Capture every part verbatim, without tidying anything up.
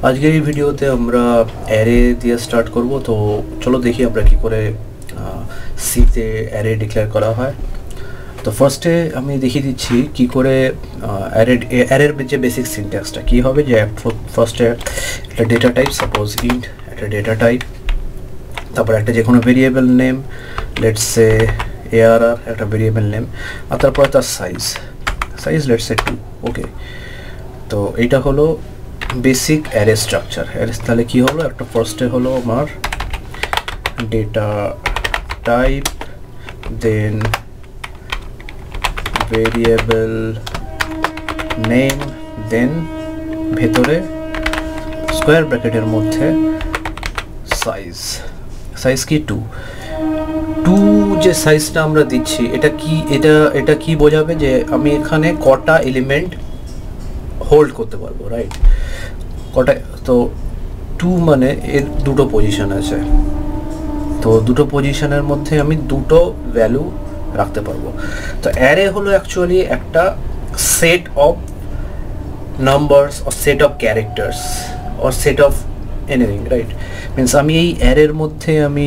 আজকের এই ভিডিওতে আমরা অ্যারে দিয়ে স্টার্ট করব। তো চলো দেখি আমরা কি করে সিতে অ্যারে ডিক্লেয়ার করা হয়। তো ফার্স্টে আমি দেখিয়ে দিচ্ছি কি করে অ্যারে অ্যারের যে বেসিক সিনট্যাক্সটা কি হবে। যে ফার্স্টে একটা ডেটা টাইপ, সাপোজ ইন্ট একটা ডেটা টাইপ, তারপর একটা যে কোনো variable name, let's say ARR একটা ভেরিয়েবল নেম, আর তারপরে তার size size let's say two. Okay, তো এইটা হলো বেসিক অ্যারে স্ট্রাকচার। তাহলে কি হলো, একটা ফার্স্টে হলো আমার data type, then variable name, then ভেতরে স্কোয়ার ব্র্যাকেটের মধ্যে সাইজ সাইজ কি টু টু যে সাইজটা আমরা দিচ্ছি এটা কি এটা এটা কি বোঝাবে যে আমি এখানে কটা এলিমেন্ট হোল্ড করতে পারবো, রাইট? কটা, তো টু মানে এর দুটো পজিশন আছে, তো দুটো পজিশনের মধ্যে আমি দুটো ভ্যালু রাখতে পারবো। তো অ্যারে হলো অ্যাকচুয়ালি একটা set of numbers or set of characters or set of anything, right? Means আমি এই অ্যারের মধ্যে আমি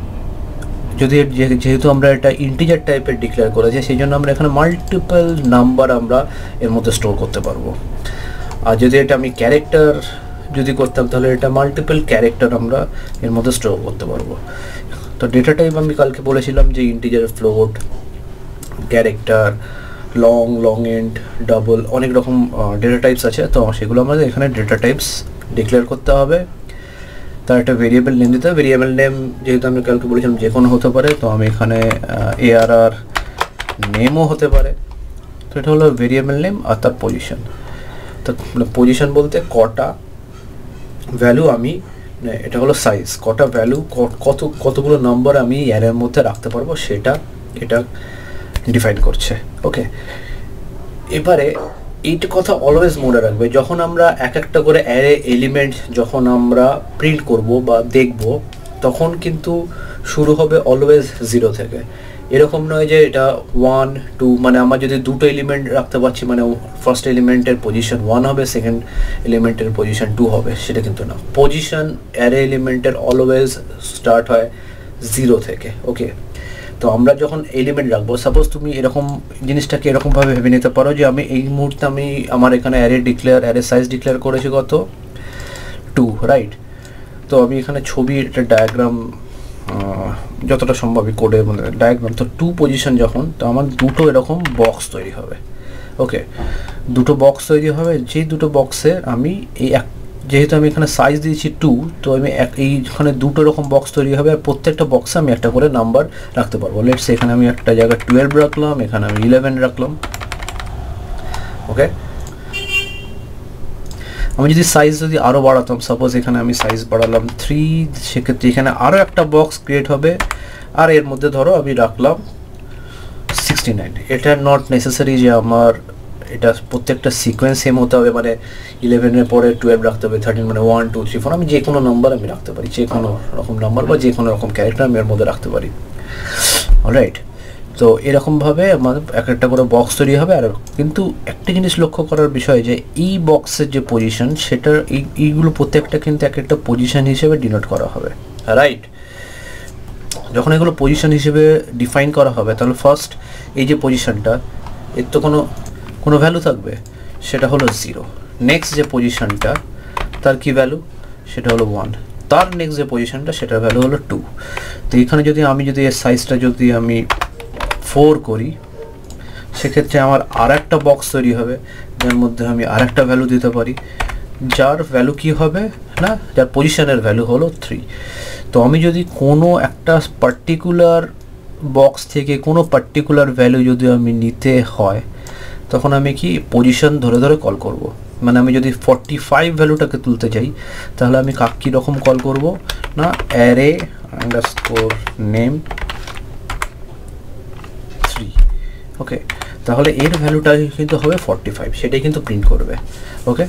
যদি যেহেতু আমরা এটা ইন্টিজার টাইপের ডিক্লেয়ার করেছি, সেই জন্য আমরা এখানে মাল্টিপল নাম্বার আমরা এর মধ্যে স্টোর করতে পারবো। আর যদি এটা আমি ক্যারেক্টার যদি করতাম তাহলে এটা মাল্টিপল ক্যারেক্টার আমরা এর মধ্যে স্টোর করতে পারবো। তো ডেটা টাইপ আমি কালকে বলেছিলাম যে integer, float, character, long, long and, double, অনেক রকম ডেটা টাইপস আছে। তো সেগুলো আমাদের এখানে ডেটা টাইপস ডিক্লেয়ার করতে হবে। তার একটা ভেরিয়েবল নেম দিতে হবে। ভেরিয়েবল নেম যেহেতু আমি কালকে বলেছিলাম যে কোনো হতে পারে, তো আমি এখানে এআরআর নেমও হতে পারে। তো এটা হলো ভেরিয়েবল নেম আর তার পজিশন। তো পজিশন বলতে কটা ভ্যালু আমি, এটা হলো সাইজ, কটা ভ্যালু কত কতগুলো নাম্বার আমি অ্যারের মধ্যে রাখতে পারবো সেটা এটা ডিফাইন করছে। ওকে, এবারে এইটা কথা অলওয়েজ মনে রাখবে, যখন আমরা এক একটা করে অ্যারে এলিমেন্ট যখন আমরা প্রিন্ট করব বা দেখব, তখন কিন্তু শুরু হবে অলওয়েজ জিরো থেকে। এরকম নয় যে এটা ওয়ান টু, মানে আমার যদি দুটো এলিমেন্ট রাখতে পারছি মানে ফার্স্ট এলিমেন্টের পজিশন ওয়ান হবে, সেকেন্ড এলিমেন্টের পজিশন টু হবে, সেটা কিন্তু না। পজিশন অ্যারে এলিমেন্টের অলওয়েজ স্টার্ট হয় জিরো থেকে। ওকে, তো আমরা যখন এলিমেন্ট রাখবো, সাপোজ তুমি এরকম জিনিসটাকে এরকমভাবে ভেবে নিতে পারো যে আমি এই মুহূর্তে আমি আমার এখানে array declare array size declare করেছি কত, টু, রাইট? তো আমি এখানে ছবি একটা ডায়াগ্রাম যতটা সম্ভব কোডের মধ্যে ডায়াগ্রাম, তো টু পজিশন যখন, তো আমার দুটো এরকম বক্স তৈরি হবে। ওকে, দুটো বক্স তৈরি হবে, যেই দুটো বক্সে আমি এই এক, যেহেতু আমি এখানে সাইজ দিয়েছি টু, তো আমি এক এইখানে দুটো রকম বক্স তৈরি হবে আর প্রত্যেকটা বক্সে আমি একটা করে নাম্বার রাখতে পারবো। লেটস এখানে আমি একটা জায়গায় টুয়েলভ রাখলাম, এখানে আমি ইলেভেন রাখলাম। ওকে, আমি যদি সাইজ যদি আরও বাড়াতাম, সাপোজ এখানে আমি সাইজ বাড়ালাম থ্রি, সেক্ষেত্রে এখানে আরও একটা বক্স ক্রিয়েট হবে আর এর মধ্যে ধরো আমি রাখলাম সিক্সটি নাইন। এটা নট নেসেসারি যে আমার এটা প্রত্যেকটা সিকোয়েন্স সেম হতে হবে, মানে ইলেভেনের পরে টুয়েলভ রাখতে হবে, থার্টিন মানে ওয়ান টু থ্রি ফোর, আমি যে কোনো নাম্বার আমি রাখতে পারি, যে কোনো রকম নাম্বার বা যে কোনো রকম ক্যারেক্টার আমি এর মধ্যে রাখতে পারি। অলরাইট, তো এরকমভাবে আমার এক একটা করে বক্স তৈরি হবে। আর কিন্তু একটা জিনিস লক্ষ্য করার বিষয় যে এই বক্সের যে পজিশন, সেটা এই এইগুলো প্রত্যেকটা কিন্তু এক একটা পজিশন হিসেবে ডিনোট করা হবে, রাইট? যখন এগুলো পজিশন হিসেবে ডিফাইন করা হবে, তাহলে ফার্স্ট এই যে পজিশনটা, এর তো কোনো কোনো ভ্যালু থাকবে, সেটা হলো জিরো। নেক্সট যে পজিশনটা, তার কি ভ্যালু, সেটা হলো ওয়ান। তার নেক্সট যে পজিশনটা, সেটার ভ্যালু হলো টু। তো এখানে যদি আমি যদি এর সাইজটা যদি আমি ফোর করি, সেক্ষেত্রে আমার আর একটা বক্স তৈরি হবে, যার মধ্যে আমি আর একটা ভ্যালু দিতে পারি, যার ভ্যালু কি হবে না, যার পজিশনের ভ্যালু হলো থ্রি। তো আমি যদি কোনো একটা পার্টিকুলার বক্স থেকে কোনো পার্টিকুলার ভ্যালু যদি আমি নিতে হয়, তখন আমি কি পজিশন ধরে ধরে কল করব। মানে আমি যদি ফর্টি ফাইভ ভ্যালুটাকে তুলতে চাই, তাহলে আমি কাক কী রকম কল করব না, array underscore name three. Okay, তাহলে এর ভ্যালুটা কিন্তু হবে ফর্টি ফাইভ, সেটাই কিন্তু প্রিন্ট করবে। ওকে,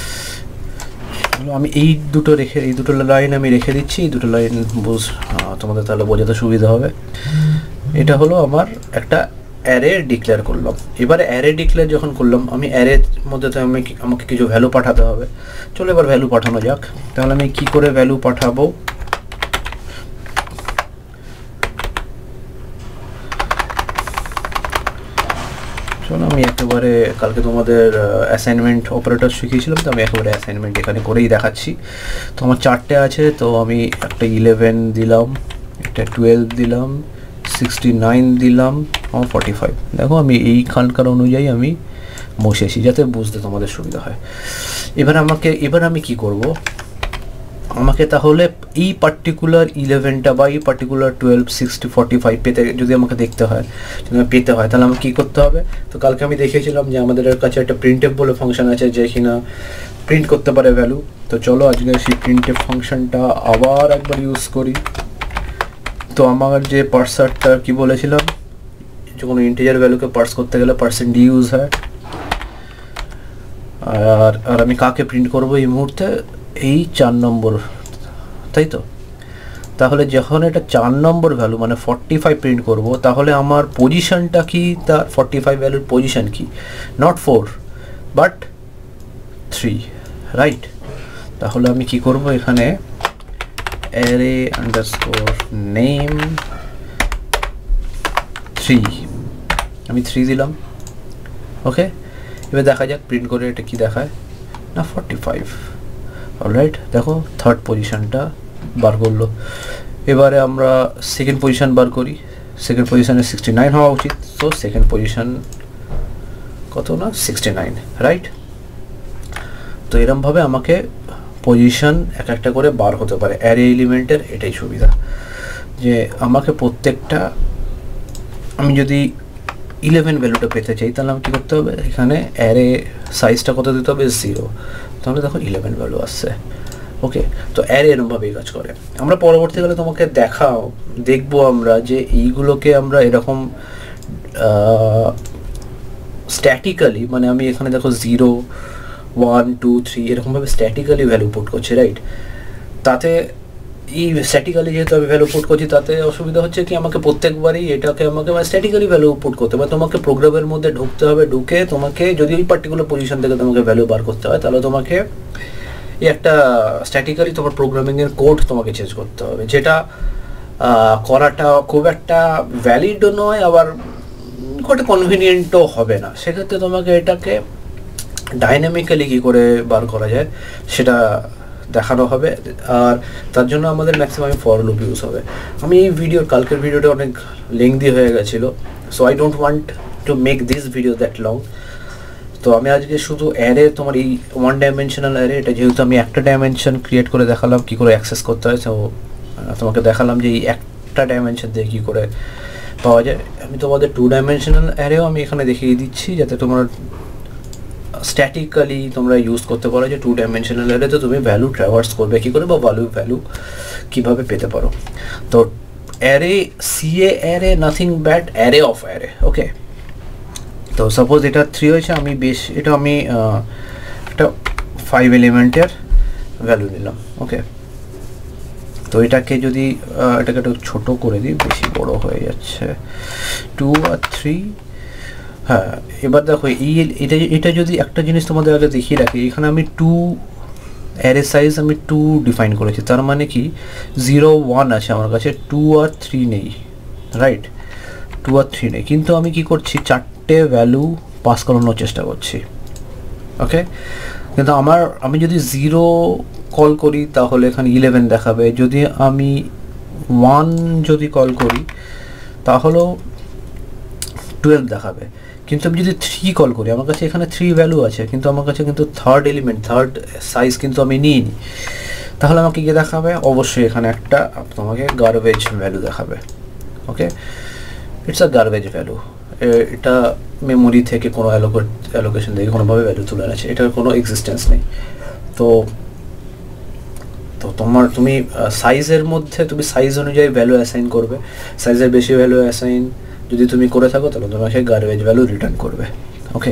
আমি এই দুটো রেখে এই দুটো লাইন আমি রেখে দিচ্ছি, এই দুটো লাইন বুঝ তোমাদের তাহলে বোঝাতে সুবিধা হবে। এটা হলো আমার একটা অ্যারে ডিক্লেয়ার করলাম। এবারে অ্যারে ডিক্লেয়ার যখন করলাম, আমি অ্যারের মধ্যে তো আমি আমাকে কিছু ভ্যালু পাঠাতে হবে। চলো এবার ভ্যালু পাঠানো যাক। তাহলে আমি কি করে ভ্যালু পাঠাবো? চলো আমি একেবারে কালকে তোমাদের অ্যাসাইনমেন্ট অপারেটর শিখিয়েছিলাম, তো আমি একেবারে অ্যাসাইনমেন্ট এখানে করেই দেখাচ্ছি। তো আমার চারটে আছে, তো আমি একটা ইলেভেন দিলাম, একটা টুয়েলভ দিলাম, সিক্সটি নাইন দিলাম, আমার ফর্টি ফাইভ। দেখো আমি এইখানকার অনুযায়ী আমি বসেছি যাতে বুঝতে তোমাদের সুবিধা হয়। এবার আমাকে এবার আমি কি করব, আমাকে তাহলে এই পার্টিকুলার ইলেভেনটা বা এই particular twelve sixty forty five পেতে যদি আমাকে দেখতে হয়, যদি পেতে হয় তাহলে আমাকে কী করতে হবে? তো কালকে আমি দেখিয়েছিলাম যে আমাদের কাছে একটা প্রিন্টএফ বলে ফাংশন আছে যে কিনা প্রিন্ট করতে পারে ভ্যালু। তো চলো আজকে সেই প্রিন্টএফ ফাংশনটা আবার একবার ইউজ করি। তো আমার যে পার্সারটা কি বলেছিলাম, যে কোনো ইন্টিজার ভ্যালুকে পার্স করতে গেলে পার্সেন্ট ডি ইউজ হয়। আর আর আমি কাকে প্রিন্ট করবো এই মুহূর্তে? এই চার নম্বর, তাই তো? তাহলে যখন এটা চার নম্বর ভ্যালু মানে ফর্টি ফাইভ প্রিন্ট করব, তাহলে আমার পজিশনটা কি, তার ফর্টি ফাইভ ভ্যালুর পজিশন কি? Not four but three, right? তাহলে আমি কি করব, এখানে অ্যারে আন্ডারস্কোর নেম থ্রি, আমি থ্রি দিলাম। ওকে, এবার দেখা যাক প্রিন্ট করে এটা কি দেখায় না, ফর্টি ফাইভ। অলরাইট, দেখো থার্ড পজিশনটা বার করলো। এবারে আমরা সেকেন্ড পজিশন বার করি। সেকেন্ড পজিশনে সিক্সটি নাইন হওয়া উচিত, তো সেকেন্ড পজিশন কত না, সিক্সটি নাইন, রাইট? তো এরমভাবে আমাকে পজিশন এক একটা করে বার হতে পারে। অ্যারে এলিমেন্টের এটাই সুবিধা যে আমাকে প্রত্যেকটা, আমি যদি ইলেভেন ভ্যালুটা পেতে চাই তাহলে আমাকে কী করতে হবে, এখানে অ্যারে সাইজটা কত দিতে হবে, জিরো। তাহলে দেখো ইলেভেন ভ্যালু আসছে। ওকে, তো অ্যারে এরমভাবেই কাজ করে। আমরা পরবর্তীকালে তোমাকে দেখাও দেখবো আমরা যে এইগুলোকে আমরা এরকম স্ট্যাটিক্যালি, মানে আমি এখানে দেখো জিরো ওয়ান টু থ্রি এরকমভাবে স্ট্যাটিক্যালি ভ্যালু পুট করছি, রাইট? তাতে এই স্ট্যাটিক্যালি যেহেতু আমি ভ্যালু পুট করছি, তাতে অসুবিধা হচ্ছে কি, আমাকে প্রত্যেকবারই এটাকে আমাকে মানে স্ট্যাটিক্যালি ভ্যালু পুট করতে হবে। তোমাকে প্রোগ্রামের মধ্যে ঢুকতে হবে, ঢুকে তোমাকে যদি ওই পার্টিকুলার পজিশন থেকে তোমাকে ভ্যালু বার করতে হয়, তাহলে তোমাকে এই একটা স্ট্যাটিক্যালি তোমার প্রোগ্রামিংয়ের কোড তোমাকে চেঞ্জ করতে হবে, যেটা করাটা খুব একটা ভ্যালিডও নয়, আবার খুব একটা কনভিনিয়েন্টও হবে না। সেক্ষেত্রে তোমাকে এটাকে ডাইনামিক্যালি কী করে বার করা যায় সেটা দেখানো হবে। আর তার জন্য আমাদের ম্যাক্সিমাম ফর লুপ ইউজ হবে। আমি এই ভিডিওর কালকের ভিডিওটা অনেক লেংদি হয়ে গেছিলো, so I don't want to make this video that long. তো আমি আজকে শুধু অ্যারে, তোমার এই ওয়ান ডাইমেনশনাল অ্যারে, এটা যেহেতু আমি একটা ডাইমেনশন ক্রিয়েট করে দেখালাম কী করে অ্যাক্সেস করতে হয়, তো তোমাকে দেখালাম যে এই একটা ডাইমেনশন দিয়ে কী করে পাওয়া যায়। আমি তোমাদের টু ডাইমেনশনাল অ্যারেও আমি এখানে দেখিয়ে দিচ্ছি, যাতে তোমার স্ট্যাটিক্যালি তোমরা ইউজ করতে পারো যে টু ডাইমেনশনাল অ্যারেতে তুমি ভ্যালু ট্রাভার্স করবে কী করে, বা ভ্যালু ভ্যালু কীভাবে পেতে পারো। তো অ্যারে, সিএ array nothing but array of array. Okay, তো সাপোজ এটা থ্রি হয়েছে, আমি বেশ এটা আমি একটা ফাইভ এলিমেন্টের ভ্যালু নিলাম। ওকে, তো এটাকে যদি এটাকে একটু ছোটো করে দিই, বেশি বড় হয়ে যাচ্ছে, টু আর থ্রি। হ্যাঁ, এবার দেখো এই এটা এটা যদি একটা জিনিস তোমাদের আগে দেখিয়ে রাখি, এখানে আমি টু অ্যারে সাইজ আমি টু ডিফাইন করেছি, তার মানে কি জিরো ওয়ান আছে আমার কাছে, টু আর থ্রি নেই, রাইট? টু আর থ্রি নেই, কিন্তু আমি কি করছি, চারটে ভ্যালু পাস করানোর চেষ্টা করছি। ওকে, কিন্তু আমার আমি যদি জিরো কল করি তাহলে এখানে ইলেভেন দেখাবে, যদি আমি ওয়ান যদি কল করি তাহলেও টুয়েলভ দেখাবে। কিন্তু আমি যদি থ্রি কল করি, আমার কাছে এখানে থ্রি ভ্যালু আছে, কিন্তু আমার কাছে কিন্তু থার্ড এলিমেন্ট, থার্ড সাইজ কিন্তু আমি নিইনি, তাহলে আমাকে গিয়ে দেখাবে অবশ্যই এখানে একটা তোমাকে গার্বেজ ভ্যালু দেখাবে। Okay, it's a garbage value. এটা মেমোরি থেকে কোনো অ্যালোকেট অ্যালোকেশন থেকে কোনোভাবে ভ্যালু তুলে আনছে, এটার কোনো এক্সিস্টেন্স নেই। তো তো তোমার তুমি সাইজের মধ্যে তুমি সাইজ অনুযায়ী ভ্যালু অ্যাসাইন করবে, সাইজের বেশি ভ্যালু অ্যাসাইন যদি তুমি করে থাকো তাহলে তোমাকে গার্বেজ ভ্যালু রিটার্ন করবে। ওকে,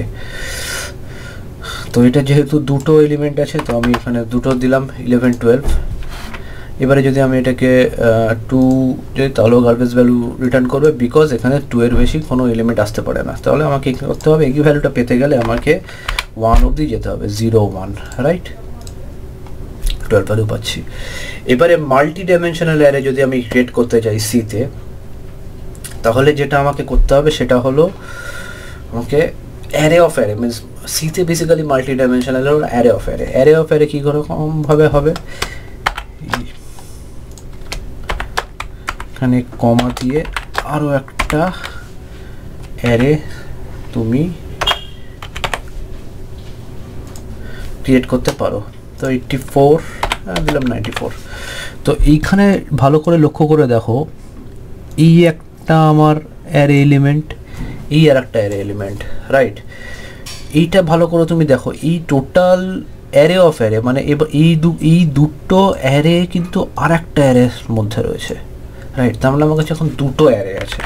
তো এটা যেহেতু দুটো এলিমেন্ট আছে, তো আমি এখানে দুটো দিলাম, ইলেভেন টুয়েলভ। এবারে যদি আমি এটাকে টু যদি তাহলেও গার্বেজ ভ্যালু রিটার্ন করবে, বিকজ এখানে টু এর বেশি কোনো এলিমেন্ট আসতে পারে না। তাহলে আমাকে কী করতে হবে, এই ভ্যালুটা পেতে গেলে আমাকে ওয়ান অবধি যেতে হবে, zero one, right, twelve value পাচ্ছি। এবারে মাল্টি ডাইমেনশনাল অ্যারে যদি আমি ক্রিয়েট করতে চাই সিতে, তাহলে যেটা আমাকে করতে হবে সেটা হলো আমাকে অ্যারে অফ অ্যারে, মিনস সিতে বেসিক্যালি মাল্টি ডাইমেনশনাল হলো array of array. Array of array কী করে কমভাবে হবে, এখানে কমা দিয়ে আরও একটা অ্যারে তুমি ক্রিয়েট করতে পারো। তো এইটটি ফোর দিলাম, নাইনটি ফোর। তো এইখানে ভালো করে লক্ষ্য করে দেখো, এই একটা আমার অ্যারে এলিমেন্ট, এই আর একটা অ্যারে এলিমেন্ট, রাইট। এইটা ভালো করে তুমি দেখো, এই টোটাল অ্যারে অফ অ্যারে মানে এবার এই দু এই দুটো অ্যারে কিন্তু আর একটা অ্যারের মধ্যে রয়েছে, রাইট। তার মানে আমার কাছে এখন দুটো অ্যারে আছে,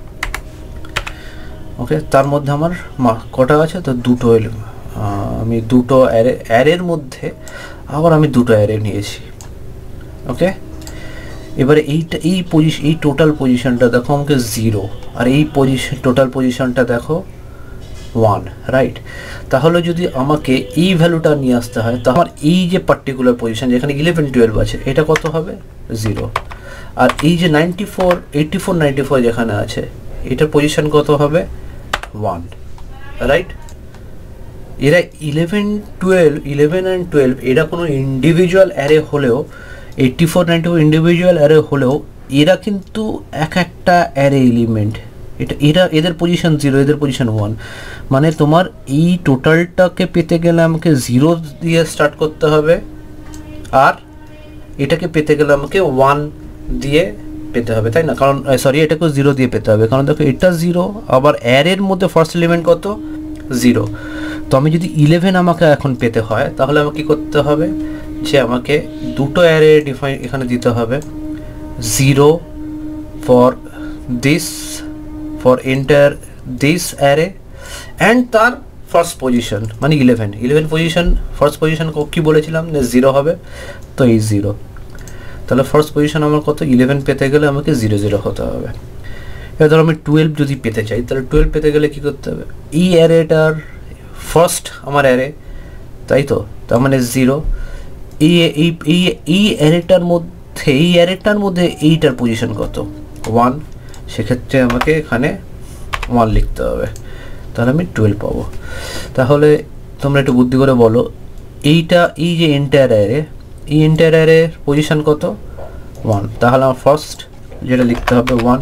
ওকে। তার মধ্যে আমার কটা আছে, তো দুটো এলিমেন্ট, আমি দুটো অ্যারে অ্যারের মধ্যে আবার আমি দুটো অ্যারে নিয়েছি, ওকে। এবারে এইটা এই পজিশন, এই টোটাল পজিশনটা দেখো আমাকে জিরো, আর এই পজিশন টোটাল পজিশনটা দেখো ওয়ান, রাইট। তাহলে যদি আমাকে এই ভ্যালুটা নিয়ে আসতে হয়, তো আমার এই যে পার্টিকুলার পজিশন যেখানে ইলেভেন টুয়েলভ আছে, এটা কত হবে, জিরো। আর এই যে ninety four eighty four ninety four যেখানে আছে, এটার পজিশন কত হবে, ওয়ান, রাইট। এরা eleven twelve eleven and twelve এরা কোনো ইন্ডিভিজুয়াল অ্যারে হলেও, eighty four ninety four individual array হলেও এরা কিন্তু এক একটা অ্যারে এলিমেন্ট। এটা এরা এদের পজিশন জিরো, এদের পজিশন ওয়ান, মানে তোমার এই টোটালটাকে পেতে গেলে আমাকে জিরো দিয়ে স্টার্ট করতে হবে, আর এটাকে পেতে গেলে আমাকে ওয়ান দিয়ে পেতে হবে, তাই না? কারণ সরি এটাকেও জিরো দিয়ে পেতে হবে, কারণ দেখো এটা জিরো, আবার অ্যারের মধ্যে ফার্স্ট এলিমেন্ট কত, জিরো। তো আমি যদি ইলেভেন আমাকে এখন পেতে হয়, তাহলে আমাকে কী করতে হবে, যে আমাকে দুটো অ্যারে ডিফাইন এখানে দিতে হবে, zero for this, for enter this array, and তার ফার্স্ট পজিশন মানে eleven eleven position, first position কী বলেছিলাম যে জিরো হবে, তো এই জিরো। তাহলে ফার্স্ট পজিশন আমার কত, ইলেভেন পেতে গেলে আমাকে জিরো জিরো হতে হবে। এবার ধরো আমি টুয়েলভ যদি পেতে চাই, তাহলে টুয়েলভ পেতে গেলে কী করতে হবে, এই অ্যারেটার ফার্স্ট আমার অ্যারে, তাই তো, তার মানে জিরো। এই এই এই অ্যারেটার মধ্যে এই অ্যারেটার মধ্যে এইটার পজিশন কত, ওয়ান, সেক্ষেত্রে আমাকে এখানে ওয়ান লিখতে হবে, তাহলে আমি টুয়েলভ পাবো। তাহলে তোমরা একটু বুদ্ধি করে বলো, এইটা এই যে এন্টায়ার অ্যারে, এই এন্টায়ার অ্যারের পজিশন কত, ওয়ান, তাহলে আমার ফার্স্ট যেটা লিখতে হবে ওয়ান।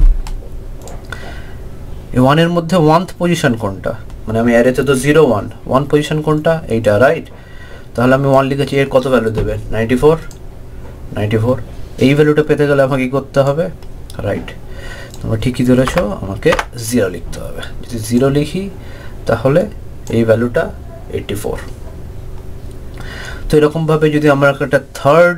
এই ওয়ানের মধ্যে ওয়ানথ পজিশন কোনটা, মানে আমি অ্যারেতে তো জিরো ওয়ান, ওয়ান পজিশন কোনটা, এইটা, রাইট। তাহলে আমি ওয়ান লিখেছি, এর কত ভ্যালু দেবে, নাইনটি ফোর নাইনটি ফোর। এই ভ্যালুটা পেতে গেলে আমাকে কী করতে হবে, রাইট, তোমরা ঠিকই ধরেছ, আমাকে জিরো লিখতে হবে। যদি জিরো লিখি তাহলে এই ভ্যালুটা এইটটি ফোর। তো এরকমভাবে যদি আমরা একটা third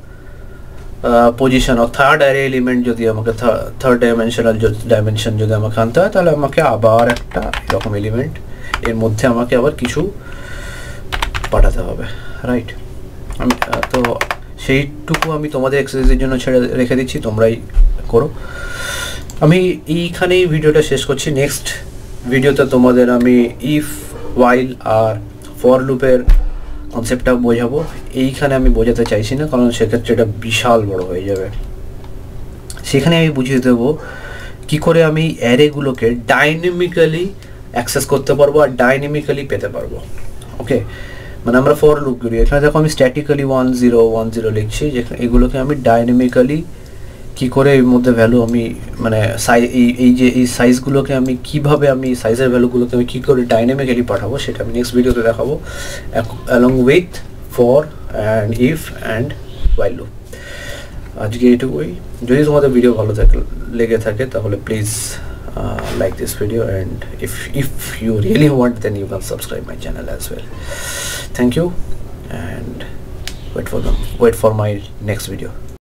position of third array element যদি আমাকে থার্ড ডাইমেনশনাল ডাইমেনশন যদি আমাকে আনতে হয়, তাহলে আমাকে আবার একটা এরকম এলিমেন্ট, এর মধ্যে আমাকে আবার কিছু পাঠাতে হবে, রাইট। আমি তো সেইটুকু আমি তোমাদের এক্সারসাইজের জন্য ছেড়ে রেখে দিচ্ছি, তোমরাই করো। আমি এইখানেই ভিডিওটা শেষ করছি। নেক্সট ভিডিওতে তোমাদের আমি ইফ, ওয়াইল আর ফর লুপের কনসেপ্টটা বোঝাবো। এইখানে আমি বোঝাতে চাইছি না, কারণ সেক্ষেত্রে এটা বিশাল বড় হয়ে যাবে। সেখানে আমি বুঝিয়ে দেবো কী করে আমি অ্যারেগুলোকে ডাইনামিক্যালি অ্যাক্সেস করতে পারবো আর ডাইনামিক্যালি পেতে পারবো, ওকে। মানে আমরা ফর লুপ করি, এখানে দেখো আমি statically one zero one zero লিখছি, যেখানে এগুলোকে আমি ডাইনামিক্যালি কী করে এর মধ্যে ভ্যালু আমি মানে সাই এই এই যে এই সাইজগুলোকে আমি কীভাবে আমি সাইজের ভ্যালুগুলোকে আমি কী করে ডাইনামিক্যালি পাঠাবো, সেটা আমি নেক্সট ভিডিওতে দেখাবো, along with for and if and while loop. আজকে এইটুকুই। যদি তোমাদের ভিডিও ভালো থাকে লেগে থাকে তাহলে please like this video, and if if you really want then you can subscribe my channel as well. Thank you, and wait for them wait for my next video.